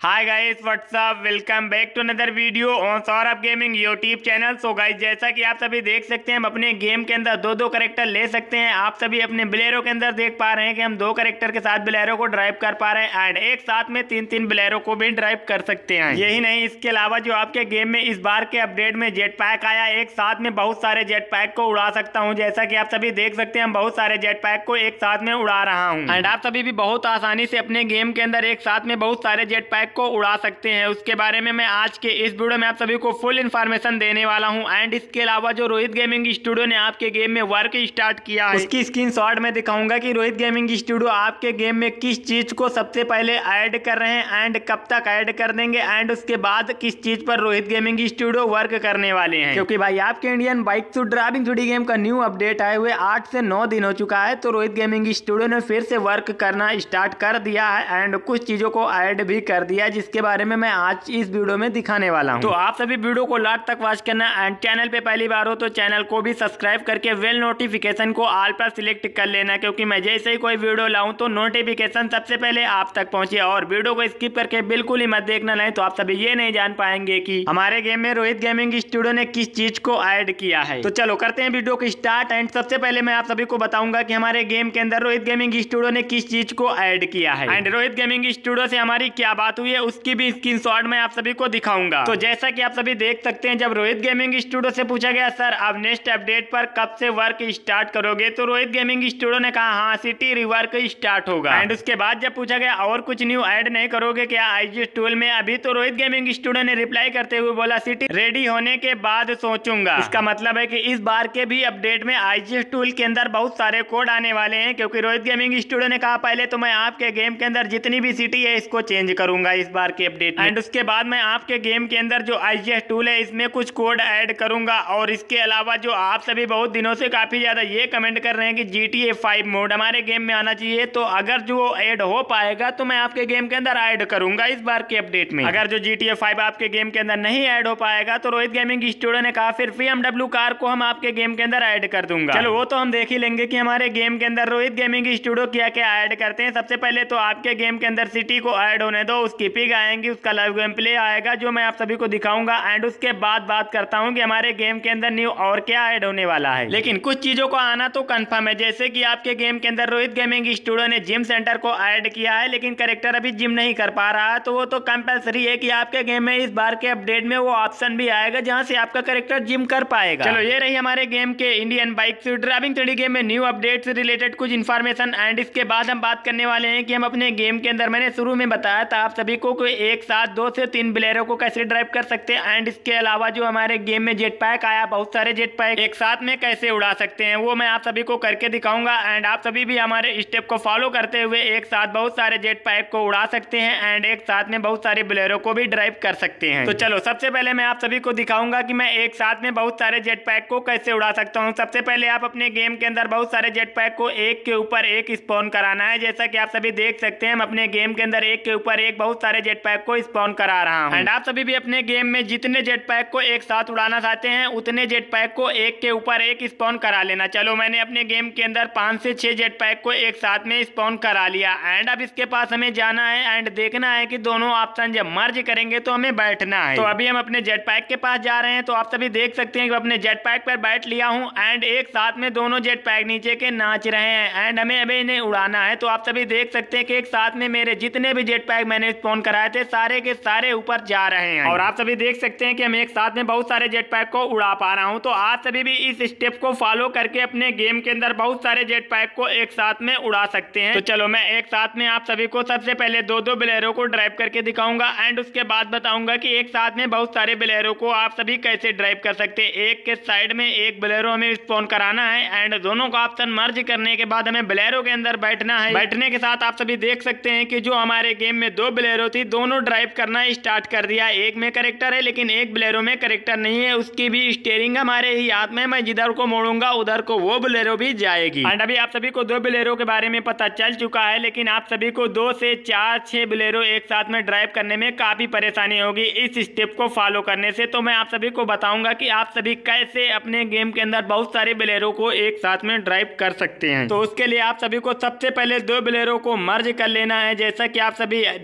Hi guys what's up, welcome back to another video on Saurabh gaming YouTube channel. So guys, जैसा कि आप सभी देख सकते हैं, हम अपने गेम के अंदर दो कैरेक्टर ले सकते हैं। आप सभी अपने बिलेरो के अंदर देख पा रहे हैं कि हम दो कैरेक्टर के साथ बिलेरो को ड्राइव कर पा रहे हैं एंड एक साथ में तीन बिलेरो को भी ड्राइव कर सकते हैं। यही नहीं, इसके अलावा जो आपके गेम में इस बार के अपडेट में जेट पैक आया, एक साथ में बहुत सारे जेट पैक को उड़ा सकता हूँ। जैसा कि आप सभी देख सकते हैं, हम बहुत सारे जेट पैक को एक साथ में उड़ा रहा हूँ एंड आप सभी भी बहुत आसानी से अपने गेम के अंदर एक साथ में बहुत सारे जेट पैक को उड़ा सकते हैं। उसके बारे में मैं आज के इस वीडियो में आप सभी को फुल इन्फॉर्मेशन देने वाला हूं एंड इसके अलावा जो रोहित गेमिंग स्टूडियो ने आपके गेम में वर्क स्टार्ट किया है, उसकी स्क्रीनशॉट में दिखाऊंगा कि रोहित गेमिंग स्टूडियो आपके गेम में किस चीज को सबसे पहले ऐड कर रहे हैं एंड कब तक ऐड कर देंगे एंड उसके बाद किस चीज पर रोहित गेमिंग स्टूडियो वर्क करने वाले हैं। क्योंकि भाई आपके Indian bike to driving 3D game का न्यू अपडेट आए हुए 8 से 9 दिन हो चुका है, तो रोहित गेमिंग स्टूडियो ने फिर से वर्क करना स्टार्ट कर दिया है एंड कुछ चीजों को ऐड भी कर दिया है, जिसके बारे में मैं आज इस वीडियो में दिखाने वाला हूं। तो आप सभी वीडियो को लास्ट तक वॉच करना एंड चैनल पे पहली बार हो तो चैनल को भी सब्सक्राइब करके बेल नोटिफिकेशन को ऑल पर सिलेक्ट कर लेना, क्योंकि मैं जैसे ही कोई वीडियो लाऊं तो नोटिफिकेशन सबसे पहले आप तक पहुंचे। और वीडियो को स्किप करके बिल्कुल ही मत देखना, नहीं तो आप सभी ये नहीं जान पाएंगे कि हमारे गेम में रोहित गेमिंग स्टूडियो ने किस चीज को ऐड किया है। तो चलो करते हैं वीडियो को स्टार्ट एंड सबसे पहले मैं आप सभी को बताऊंगा कि हमारे गेम के अंदर रोहित गेमिंग स्टूडियो ने किस चीज को ऐड किया है एंड रोहित गेमिंग स्टूडियो से हमारी क्या बात हुई है, उसकी भी स्क्रीनशॉट मैं आप सभी को दिखाऊंगा। तो जैसा कि आप सभी देख सकते हैं, जब रोहित गेमिंग स्टूडियो से पूछा गया सर अब नेक्स्ट अपडेट पर कब से वर्क स्टार्ट करोगे, तो रोहित गेमिंग स्टूडियो ने कहा हाँ सिटी रिवर्क स्टार्ट होगा एंड उसके बाद जब पूछा गया और कुछ न्यू ऐड नहीं करोगे क्या आईजीएस टूल में अभी, तो रोहित गेमिंग स्टूडियो ने रिप्लाई करते हुए बोला सिटी रेडी होने के बाद सोचूंगा। इसका मतलब है कि इस बार के भी अपडेट में आईजीएस टूल के अंदर बहुत सारे कोड आने वाले हैं, क्योंकि रोहित गेमिंग स्टूडियो ने कहा पहले तो मैं आपके गेम के अंदर जितनी भी सिटी है इसको चेंज करूंगा इस बार के अपडेट में एंड उसके बाद मैं आपके गेम के अंदर जो आईजीएस टूल है इसमें कुछ कोड ऐड करूंगा। और इसके अलावा जो आप सभी बहुत दिनों से काफी ज्यादा ये कमेंट कर रहे हैं कि GTA 5 मोड हमारे गेम में आना चाहिए, तो अगर जो ऐड हो पाएगा तो मैं आपके गेम के अंदर ऐड करूंगा इस बार के अपडेट में। अगर जो GTA 5 आपके गेम के अंदर नहीं ऐड हो पाएगा तो रोहित गेमिंग स्टूडियो ने कहा फिर BMW कार को हम आपके गेम के अंदर ऐड कर दूंगा। चलो वो तो हम देख ही लेंगे कि हमारे गेम के अंदर रोहित गेमिंग स्टूडियो क्या क्या ऐड करते हैं। सबसे पहले तो आपके गेम के अंदर सिटी को ऐड होने दो, उसकी पिग आएंगी, उसका लाइव गेम प्ले आएगा जो मैं आप सभी को दिखाऊंगा एंड उसके बाद बात करता हूं कि हमारे गेम के अंदर न्यू और क्या ऐड होने वाला है। लेकिन कुछ चीजों को आना तो कंफर्म है, जैसे कि आपके गेम के अंदर रोहित गेमिंग स्टूडियो ने जिम सेंटर को ऐड किया है, लेकिन कैरेक्टर अभी जिम नहीं कर पा रहा है, तो वो तो कंपलसरी है कि आपके गेम में इस बार के अपडेट में वो ऑप्शन भी आएगा जहां से आपका कैरेक्टर जिम कर पाएगा। चलो ये रही हमारे गेम के Indian bike driving 3D game में न्यू अपडेट से रिलेटेड कुछ इन्फॉर्मेशन एंड इसके बाद हम बात करने वाले हैं कि हम अपने गेम के अंदर, मैंने शुरू में बताया था आप सभी को एक साथ 2 से 3 बिलेरो को कैसे ड्राइव कर सकते हैं एंड इसके अलावा जो हमारे गेम में जेट पैक आया, बहुत सारे जेट पैक एक साथ में कैसे उड़ा सकते हैं वो मैं आप सभी को करके दिखाऊंगा एंड आप सभी भी हमारे स्टेप को फॉलो करते हुए एक साथ बहुत सारे जेट पैक को उड़ा सकते हैं एंड एक साथ में बहुत सारे बिलेरो को भी ड्राइव कर सकते हैं। तो चलो सबसे पहले मैं आप सभी को दिखाऊंगा कि मैं एक साथ में बहुत सारे जेट पैक को कैसे उड़ा सकता हूँ। सबसे पहले आप अपने गेम के अंदर बहुत सारे जेट पैक को एक के ऊपर एक स्पॉन कराना है। जैसा कि आप सभी देख सकते हैं, हम अपने गेम के अंदर एक के ऊपर एक बहुत सारे जेट पैक को स्पॉन करा रहा हूँ एंड आप सभी भी अपने गेम में जितने जेट पैक को एक साथ उड़ाना चाहते हैं उतने जेट पैक को एक के ऊपर एक स्पॉन करा लेना। चलो मैंने अपने गेम के अंदर 5 से 6 जेट पैक को एक साथ में स्पॉन करा लिया एंड अब इसके पास हमें जाना है एंड देखना है कि दोनों ऑप्शन जब मर्ज करेंगे तो हमें बैठना है। तो अभी हम अपने जेट पैक के पास जा रहे हैं, तो आप सभी देख सकते हैं कि अपने जेट पैक पर बैठ लिया हूं एंड एक साथ में दोनों जेट पैक नीचे के नाच रहे हैं एंड हमें अभी इन्हें उड़ाना है। तो आप सभी देख सकते हैं कि एक साथ में मेरे जितने भी जेट पैक मैंने स्पॉन कराए थे सारे के सारे ऊपर जा रहे हैं और आप सभी देख सकते हैं कि हम एक साथ में बहुत सारे जेट पैक को उड़ा पा रहा हूं। तो आप सभी भी इस स्टेप को फॉलो करके अपने गेम के अंदर बहुत सारे जेट पैक को एक साथ में उड़ा सकते हैं। तो चलो मैं एक साथ में आप सभी को सबसे पहले 2 बिलेरो को ड्राइव करके दिखाऊंगा एंड उसके बाद बताऊंगा कि एक साथ में बहुत सारे बिलेरो को आप सभी कैसे ड्राइव कर सकते हैं। एक के साइड में एक बिलेरो हमें स्पॉन कराना है एंड दोनों का ऑप्शन मर्ज करने के बाद हमें बिलेरो के अंदर बैठना है। बैठने के साथ आप सभी देख सकते हैं कि जो हमारे गेम में 2 बिलेरो थी दोनों ड्राइव करना स्टार्ट कर दिया। एक में कैरेक्टर है लेकिन एक बिलेरो में कैरेक्टर नहीं है, उसकी भी स्टीयरिंग हमारे ही हाथ में, मैं जिधर को मोड़ूंगा उधर को वो बिलेरो भी जाएगी एंड अभी आप सभी को 2 बिलेरो के बारे में पता चल चुका है, लेकिन आप सभी को 2 से 4-6 बिलेरो एक साथ में ड्राइव करने में काफी परेशानी होगी इस स्टेप को फॉलो करने से। तो मैं आप सभी को बताऊंगा कि आप सभी कैसे अपने गेम के अंदर बहुत सारे बिलेरो को एक साथ में ड्राइव कर सकते हैं। तो उसके लिए आप सभी को सबसे पहले 2 बिलेरो को मर्ज कर लेना है। जैसा कि आप सभी देख सकते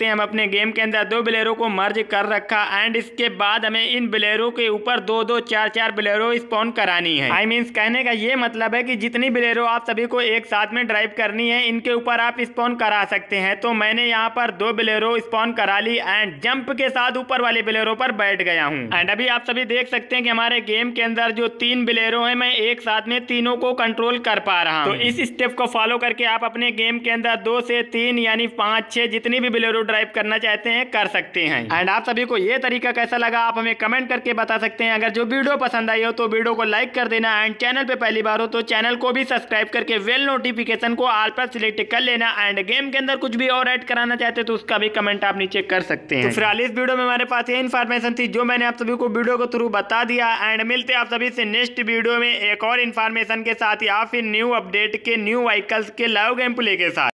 सकते हैं हम अपने गेम के अंदर 2 बिलेरो को मर्ज कर रखा एंड इसके बाद हमें इन बिलेरो के ऊपर 2-2 4-4 बिलेरो स्पॉन करानी है। आई मीन्स कहने का ये मतलब है कि जितनी बिलेरो आप सभी को एक साथ में ड्राइव करनी है इनके ऊपर आप स्पॉन करा सकते हैं। तो मैंने यहाँ पर 2 बिलेरो स्पॉन करा ली एंड जंप के साथ ऊपर वाले बिलेरो पर बैठ गया हूँ। एंड अभी आप सभी देख सकते हैं कि हमारे गेम के अंदर जो 3 बिलेरो है मैं एक साथ में तीनों को कंट्रोल कर पा रहा हूँ। तो इस स्टेप को फॉलो करके आप अपने गेम के अंदर 2 से 3 यानी 5-6 जितनी भी बिलेरो ड्राइव करना चाहते हैं कर सकते हैं। एंड आप सभी को ये तरीका कैसा लगा आप हमें कमेंट करके बता सकते हैं। अगर जो वीडियो पसंद आई हो तो वीडियो को लाइक कर देना एंड चैनल पे पहली बार हो तो चैनल को भी सब्सक्राइब करके बेल नोटिफिकेशन को ऑल पर सिलेक्ट कर लेना। एंड गेम के अंदर कुछ भी और ऐड कराना चाहते हैं तो उसका भी कमेंट आप नीचे कर सकते हैं। तो फिलहाल इस वीडियो में हमारे पास ये इन्फॉर्मेशन थी जो मैंने आप सभी को वीडियो के थ्रू बता दिया। एंड मिलते हैं आप सभी से नेक्स्ट वीडियो में एक और इन्फॉर्मेशन के साथ या फिर न्यू अपडेट के न्यू व्हीकल्स के लाइव गेम प्ले के साथ।